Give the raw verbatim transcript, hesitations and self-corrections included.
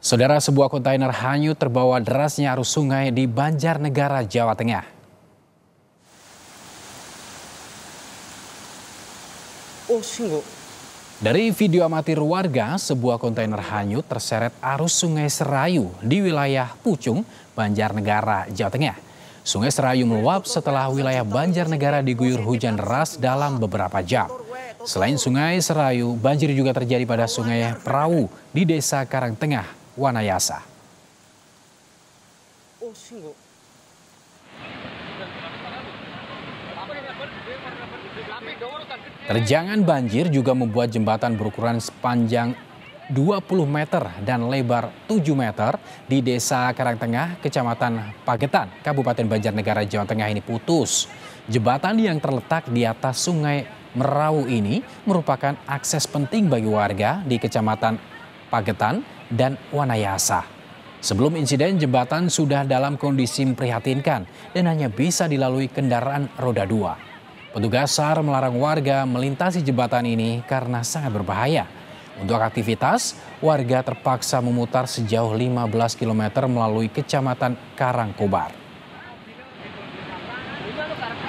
Saudara, sebuah kontainer hanyut terbawa derasnya arus sungai di Banjarnegara, Jawa Tengah. Oh, sungguh. Dari video amatir warga, sebuah kontainer hanyut terseret arus Sungai Serayu di wilayah Pucung, Banjarnegara, Jawa Tengah. Sungai Serayu meluap setelah wilayah Banjarnegara diguyur hujan deras dalam beberapa jam. Selain Sungai Serayu, banjir juga terjadi pada Sungai Perahu di Desa Karangtengah, Wanayasa. Oh, sungguh. Terjangan banjir juga membuat jembatan berukuran sepanjang dua puluh meter dan lebar tujuh meter di Desa Karangtengah, Kecamatan Pagetan, Kabupaten Banjarnegara, Jawa Tengah ini putus. Jembatan yang terletak di atas Sungai Merawu ini merupakan akses penting bagi warga di Kecamatan Pagetan dan Wanayasa. Sebelum insiden, jembatan sudah dalam kondisi memprihatinkan dan hanya bisa dilalui kendaraan roda dua. Petugas SAR melarang warga melintasi jembatan ini karena sangat berbahaya. Untuk aktivitas, warga terpaksa memutar sejauh lima belas kilometer melalui Kecamatan Karangkobar.